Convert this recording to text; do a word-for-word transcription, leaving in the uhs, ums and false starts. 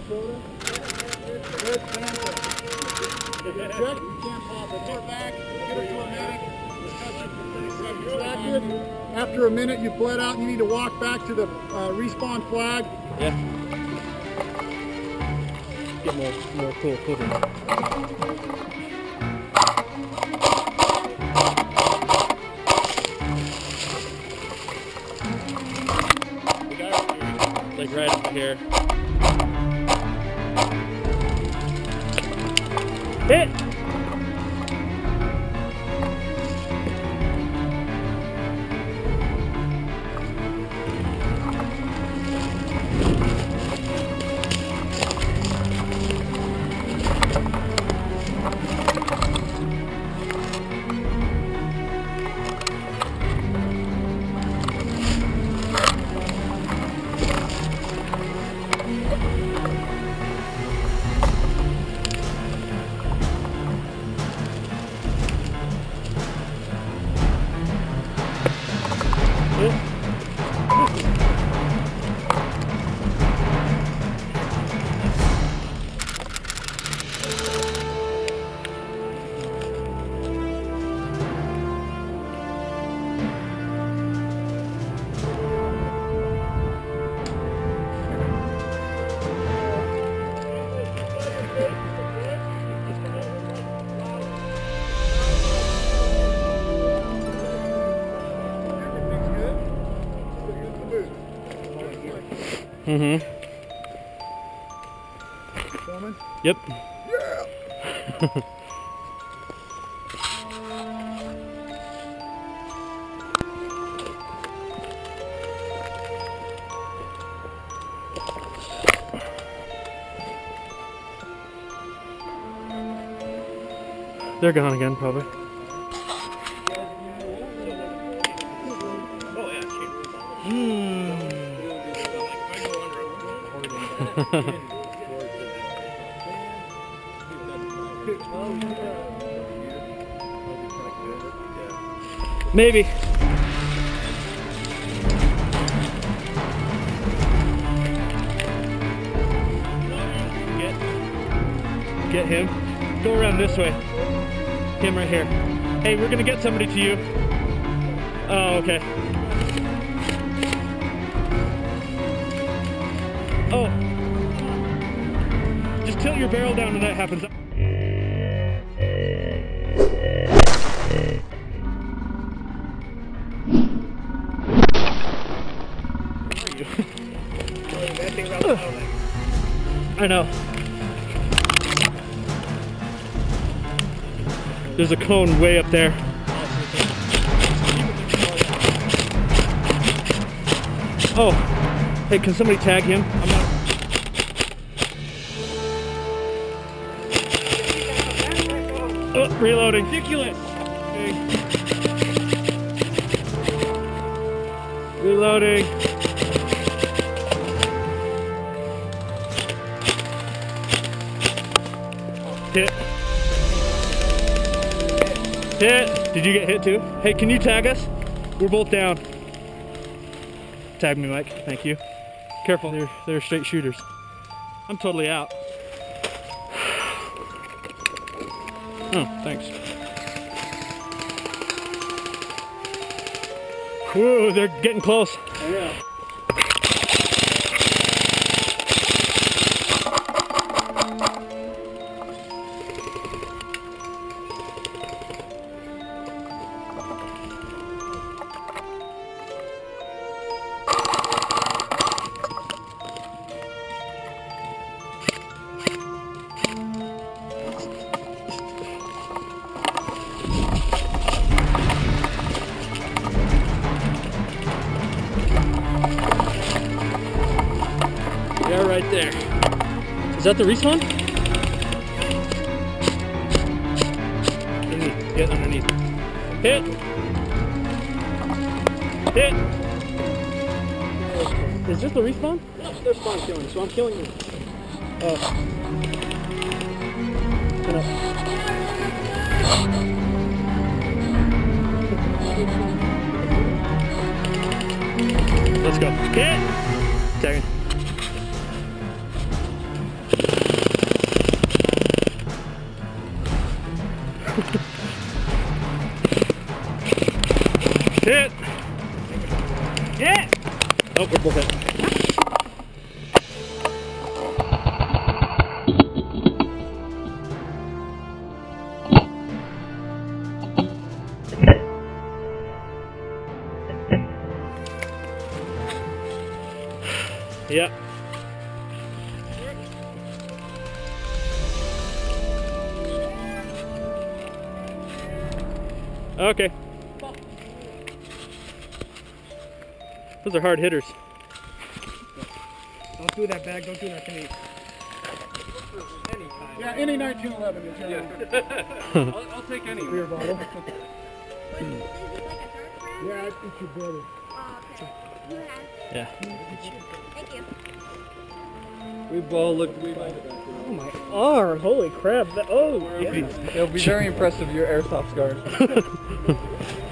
soda. Good, fantastic. If you check, you can't pop it. Get back, get it to a medic. After a minute, you bled out. You need to walk back to the uh, respawn flag. Yeah. Get more, more cool footage. Like right up here. Hit! Mm-hmm. Filming? Yep. Yeah. They're gone again, probably. Oh yeah, Hmm. Maybe. Get, get him. Go around this way. Him right here. Hey, we're gonna get somebody to you. Oh, okay. Oh. Just tilt your barrel down when that happens. I know. There's a cone way up there. Oh, hey, can somebody tag him? I'm not. Oh, reloading. Ridiculous. Okay. Reloading. Hit. Hit. Did you get hit too? Hey, can you tag us? We're both down. Tag me, Mike. Thank you. Careful, they're, they're straight shooters. I'm totally out. Oh, thanks. Whoa, they're getting close. Oh, yeah. Yeah, right there. Is that the respawn? Underneath. Get underneath. Hit! Hit! Is this the respawn? No, they're spawn killing, so I'm killing you. Oh. Let's go. Hit! Second. Hit! Yeah! Oh, we're both hit. Yep. Okay. Those are hard hitters. Don't do that, bag. Don't do that to me. Yeah, any nineteen eleven is your I'll, I'll take any. beer bottle. Is it like a dark brown? Yeah, it's your brother. Oh, okay. You have. Yeah. Thank you. We've all looked. We've all Oh my arm! Holy crap! That, oh, It'll yeah. be, it'll be very impressive, your airsoft scars.